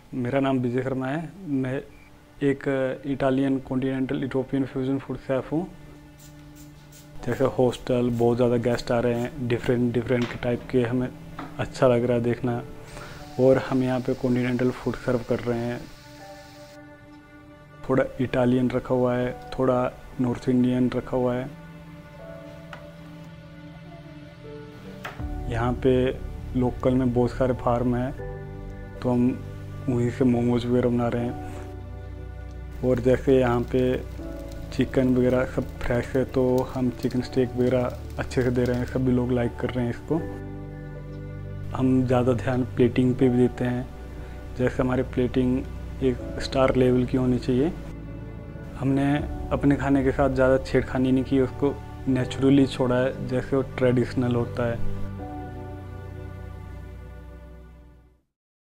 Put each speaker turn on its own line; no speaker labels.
मेरा नाम विजय शर्मा है। मैं एक Italian continental European fusion food chef हूँ। जैसे हॉस्टल बहुत ज़्यादा गेस्ट आ रहे हैं, डिफरेंट डिफरेंट टाइप के, हमें अच्छा लग रहा है देखना। और हम यहाँ पे कॉन्टिनेंटल फूड सर्व कर रहे हैं। थोड़ा इटालियन रखा हुआ है, थोड़ा नॉर्थ इंडियन रखा हुआ है। यहाँ पे लोकल में बहुत सारे फार्म हैं, तो हम वहीं से मोमोज वगैरह बना रहे हैं। और जैसे यहाँ पे चिकन वगैरह सब फ्रेश है, तो हम चिकन स्टेक वगैरह अच्छे से दे रहे हैं। सभी लोग लाइक कर रहे हैं इसको। हम ज़्यादा ध्यान प्लेटिंग पे भी देते हैं। जैसे हमारी प्लेटिंग एक स्टार लेवल की होनी चाहिए। हमने अपने खाने के साथ ज़्यादा छेड़खानी नहीं की, उसको नेचुरली छोड़ा है जैसे वो ट्रेडिशनल होता है।